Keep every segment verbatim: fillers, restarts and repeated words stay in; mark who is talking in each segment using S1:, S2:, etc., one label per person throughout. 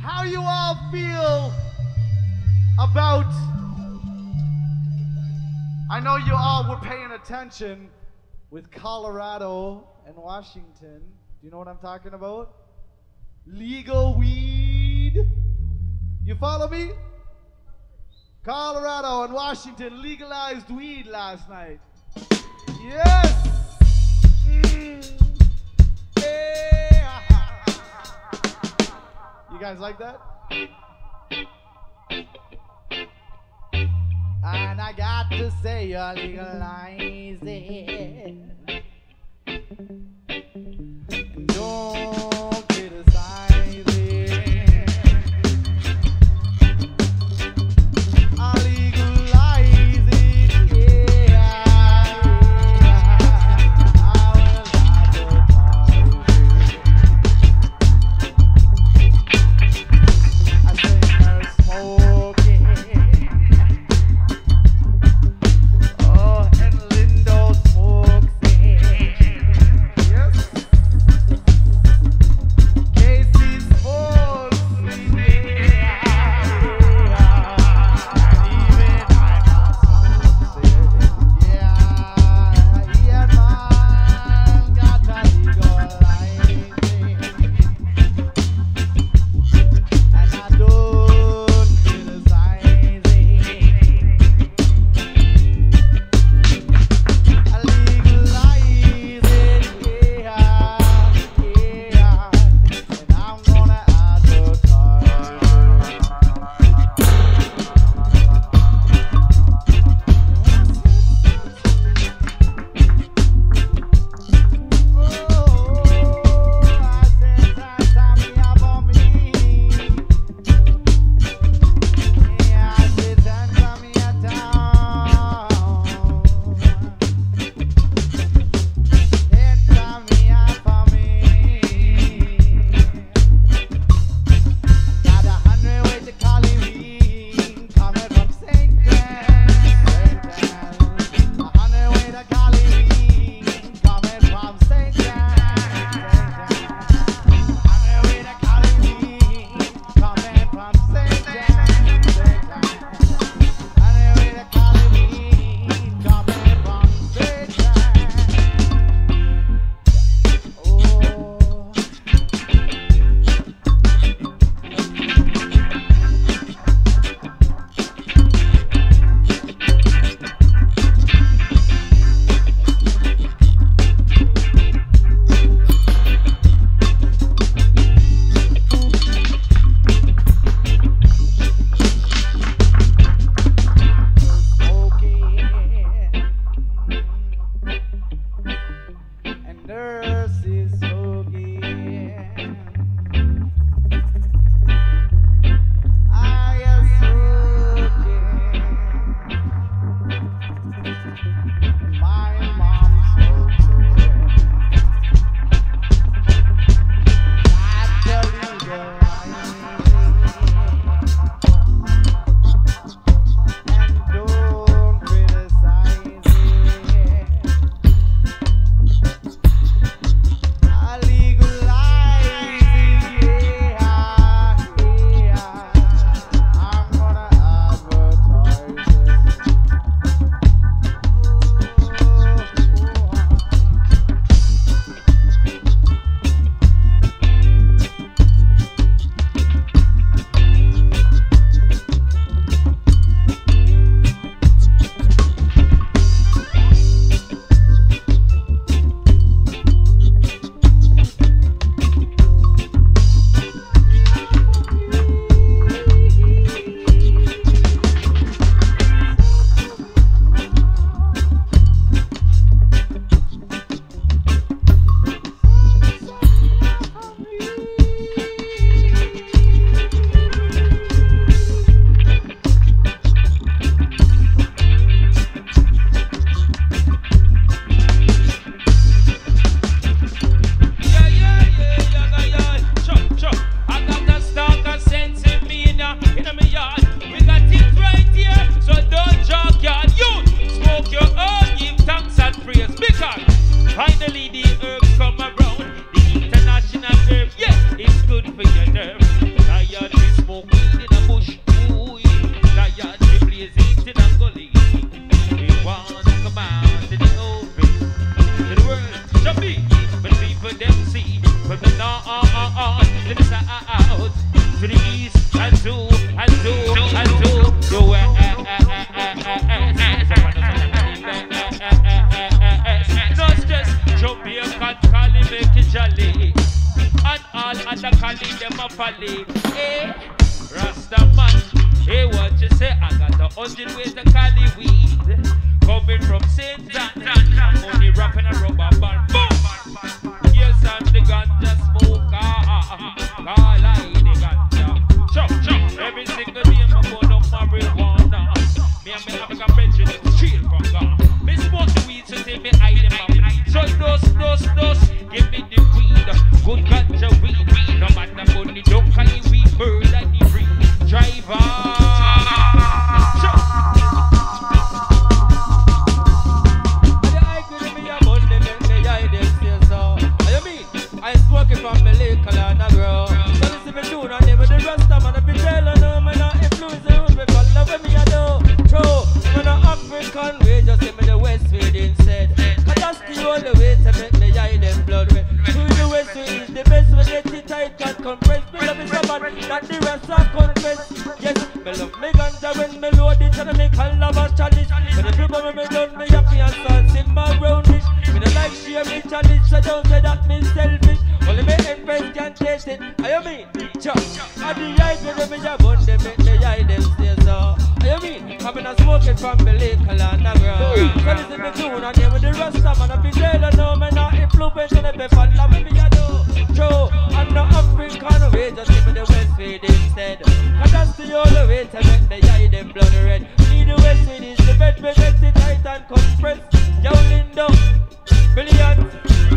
S1: how you all feel about, I know you all were paying attention with Colorado and Washington. Do you know what I'm talking about? Legal weed. You follow me? Colorado and Washington legalized weed last night. Yes! Mm. Yeah. You guys like that? And I got to say, you're legalizing. Don't criticize it. I legalize it, yeah, yeah. I will advertise it. I say no smoking. Oh, and Lindo smokes it.
S2: man that call it them a folly. Hey, Rasta man, hey, what you say? I got a hundred ways to call it weed. Coming from Saint John, money wrapping a rubber band. Boom! Yes, I'm the ganja smoker. Call I the ganja. Chop, chop. Every single day I'm burn up marijuana. Me and me have a prejudice straight from God. Me smoke the weed, so take me hide them up. So dose, dose, dose, give me the weed. Good ganja weed. No matter money, don't call it weed. Murder the breed. Driver. Chop. I smoke it from the liquor and a grow. So listen me tune and name with the Rasta man. If you tell her no, man, I influence the room because love me I do. True, man, an African way, just give me the West Way instead. Cause that's the only way to make me eye them blood red. Through the West Way is the best way, get it tight and compress. Me love is so bad that the rest are confess. Yes, me love me ganja when me load it and me call love a chalice. When the people when me done me happy and start sing my roundish. Me no like share me chalice, so don't say that me selfish. Only me empress can taste it. I mean, chop. I the eyes when me a bun them make the eye them stay so. I mean, I'm a smoking from the liquor and a girl. So listen me tune and name with the Rasta man. If you tell her no, me not influence on the pepper. Love me I do. True, I'm not African way, just give me the West Way instead. Cause that's the only way to make the eye them blood red. Need the West Way is the bed we get it tight and compress. Yo Lindo, Brilliance.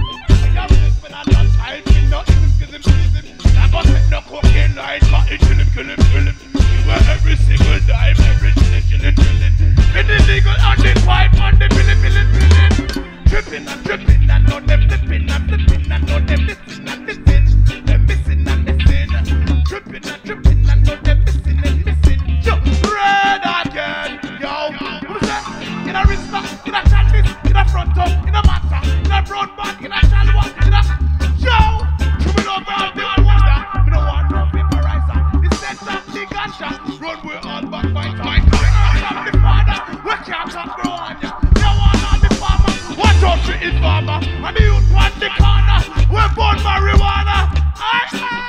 S2: I feel not even kill him, kill him. I must take no cocaine, I got it, kill him, kill him, kill him. You are every single time, every chillin', chillin', chillin'. It is legal on the pipe, on the pillin', pillin', pillin'. Trippin' and trippin' and no them flippin' and flippin' and no them listen and listen. Them missing and missing. Trippin' and trippin' and no them missing and missing. Yo, red again, yo. What is that? In a wrist, in a chalice, in a front top, in a matter, in a brown bag, in a shallow, in a yo, coming over all the wonder. We don't want no vaporizer. This set up the ganja. Run with all back fight. Fight. I'm the father. We can't talk no one ya. You want all the farmer. One out to his farmer. And the youth want the corner. We born marijuana. Aye, aye.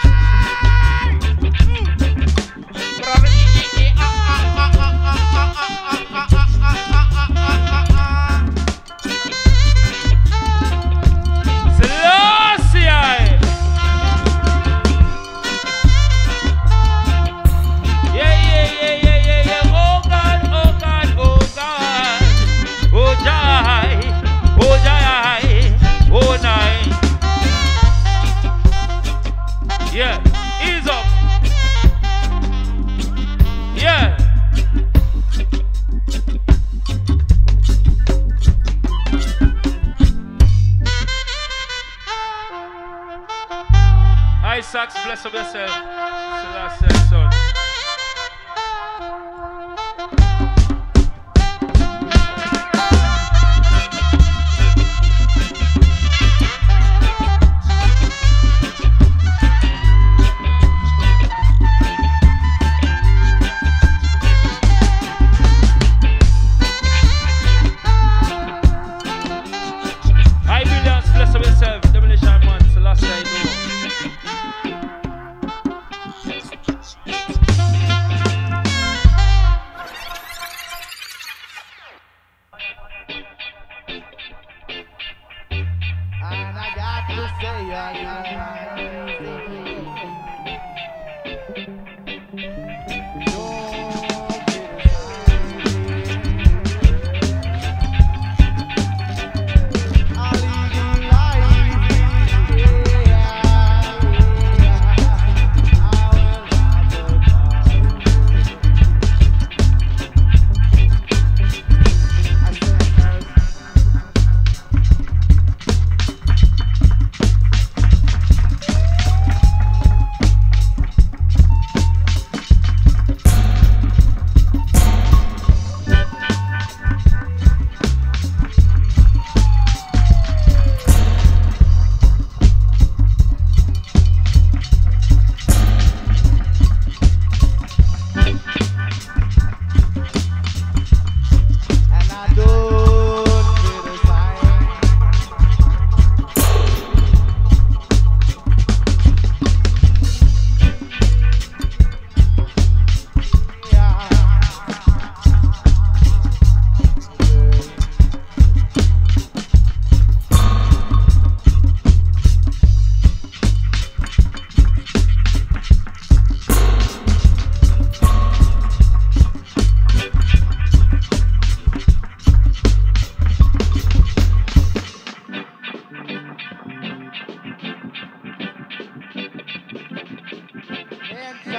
S2: Yeah, ease up. Yeah. I sax, bless up yourself. Selassie, son. Demolition man, Selassie, I know.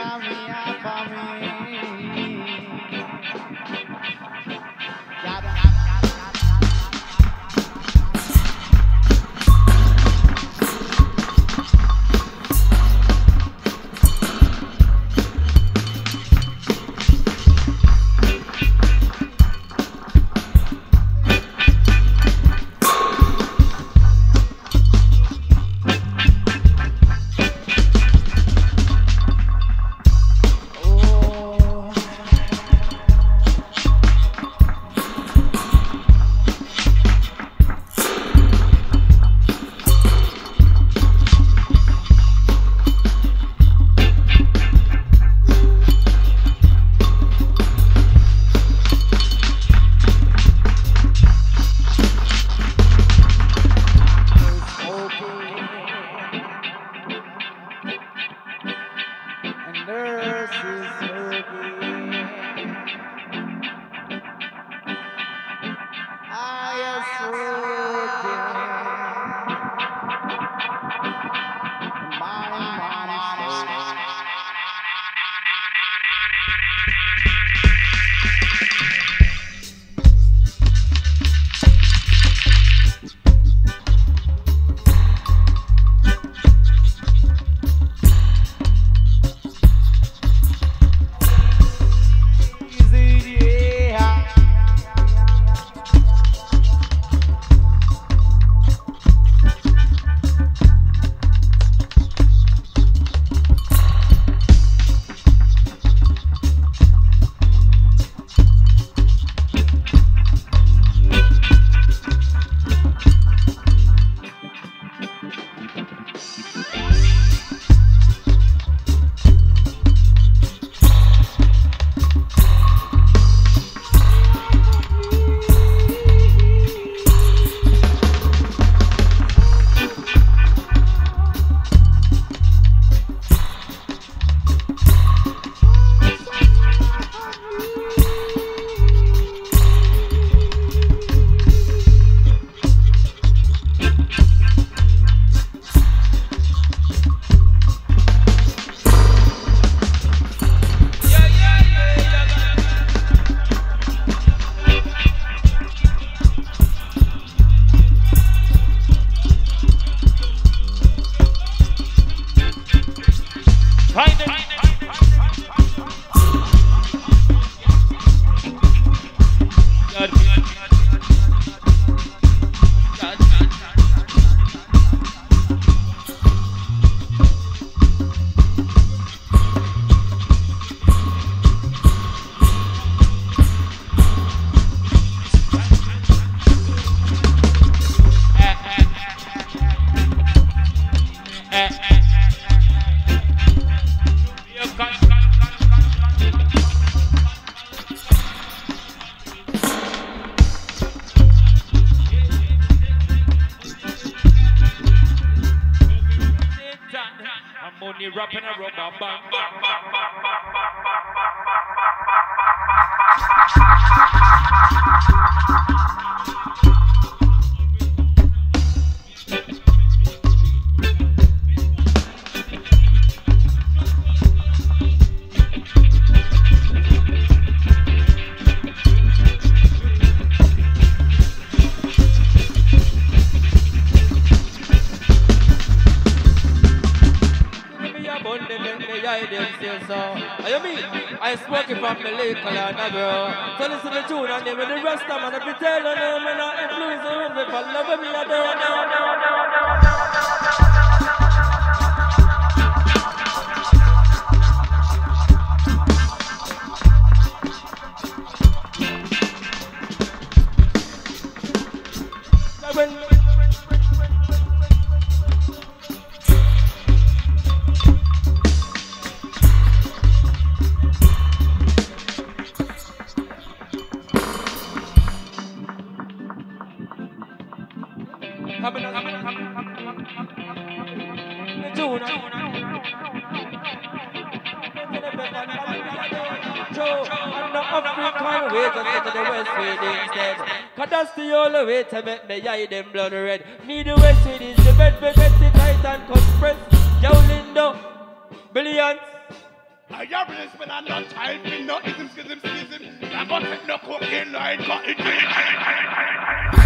S1: come here for me. Gotta, gotta,
S2: I spoke it from Melodica, girl. So listen to the tune and then with the rest of them, if you tell them, I'm not influence them, if I love me, I don't know. That's the only way to make me eye them blood red. Need the West Indies, the bed, bed, bed, the tight and compress. Yo, Lindo, Brilliance,
S3: I got really spend a no time for no ism, schism, schism. I got take no cocaine, I got it.